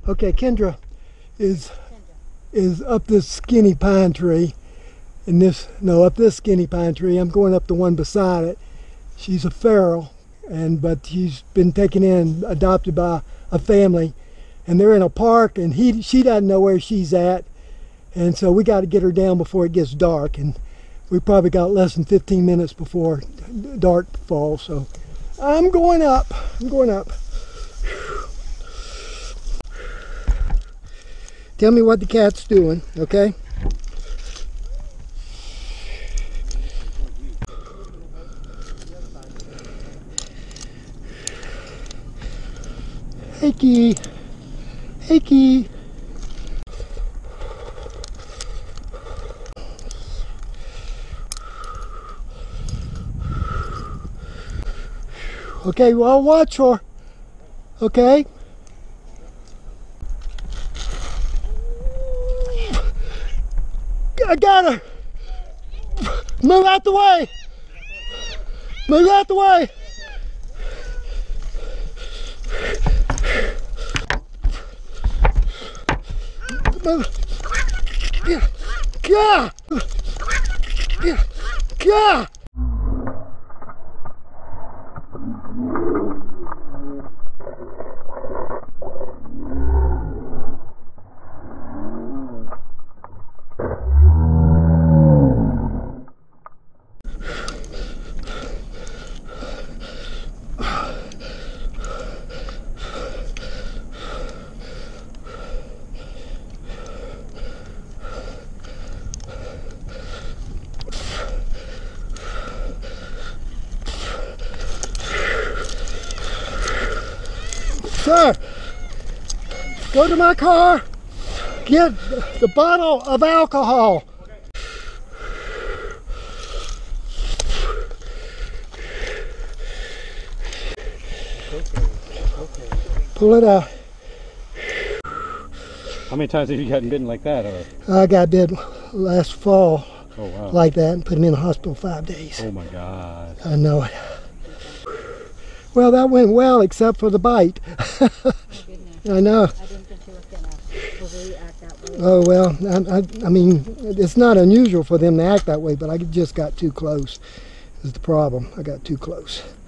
Okay, Kendra is up this skinny pine tree, and up this skinny pine tree. I'm going up the one beside it. She's a feral, but she's been taken in, adopted by a family, and they're in a park, and she doesn't know where she's at, and so we got to get her down before it gets dark, and we probably got less than 15 minutes before dark falls. So I'm going up. Tell me what the cat's doing, okay? Hey, Key. Hey, Key. Okay, well, watch her. Okay? I got her. Move out the way. Move out the way. Move. Yeah. Yeah. Yeah. Yeah. Sir, go to my car, get the bottle of alcohol. Pull it out. How many times have you gotten bitten like that? Or? I got bit last fall like that and put him in the hospital 5 days. Oh my God. I know it. Well, that went well except for the bite. I know. I didn't think you were going to react that way. Oh, well, I mean, it's not unusual for them to act that way, but I just got too close is the problem. I got too close.